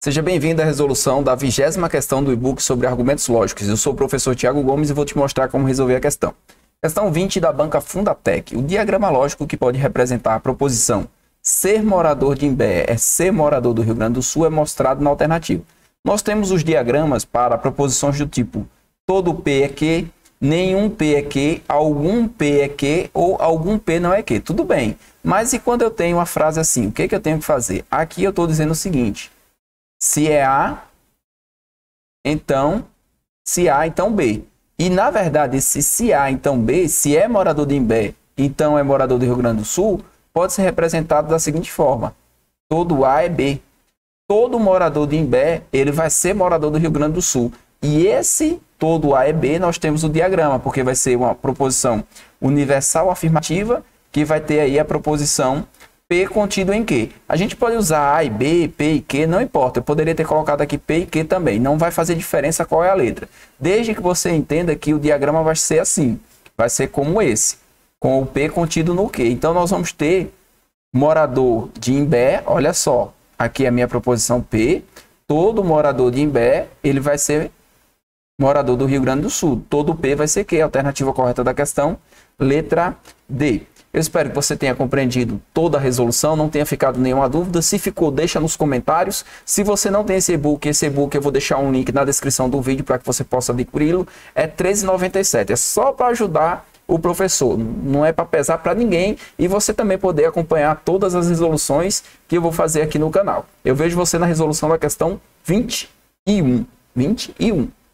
Seja bem-vindo à resolução da 20ª questão do e-book sobre argumentos lógicos. Eu sou o professor Tiago Gomes e vou te mostrar como resolver a questão. Questão 20 da banca Fundatec. O diagrama lógico que pode representar a proposição ser morador de Imbé é ser morador do Rio Grande do Sul é mostrado na alternativa. Nós temos os diagramas para proposições do tipo todo P é que, nenhum P é que, algum P é que ou algum P não é que. Tudo bem, mas e quando eu tenho uma frase assim, o que eu tenho que fazer? Aqui eu estou dizendo o seguinte: se é A, então B. E na verdade, se A, então B, se é morador de Imbé, então é morador do Rio Grande do Sul, pode ser representado da seguinte forma: todo A é B. Todo morador de Imbé, ele vai ser morador do Rio Grande do Sul. E esse todo A é B, nós temos o diagrama, porque vai ser uma proposição universal afirmativa, que vai ter aí a proposição P contido em Q. A gente pode usar A e B, P e Q, não importa. Eu poderia ter colocado aqui P e Q também. Não vai fazer diferença qual é a letra. Desde que você entenda que o diagrama vai ser assim. Vai ser como esse, com o P contido no Q. Então, nós vamos ter morador de Imbé, olha só. Aqui é a minha proposição P. Todo morador de Imbé, ele vai ser morador do Rio Grande do Sul. Todo P vai ser Q. Alternativa correta da questão, letra D. Eu espero que você tenha compreendido toda a resolução, não tenha ficado nenhuma dúvida. Se ficou, deixa nos comentários. Se você não tem esse e-book eu vou deixar um link na descrição do vídeo para que você possa adquiri-lo. É R$ 13,97. É só para ajudar o professor, não é para pesar para ninguém, e você também poder acompanhar todas as resoluções que eu vou fazer aqui no canal. Eu vejo você na resolução da questão 21.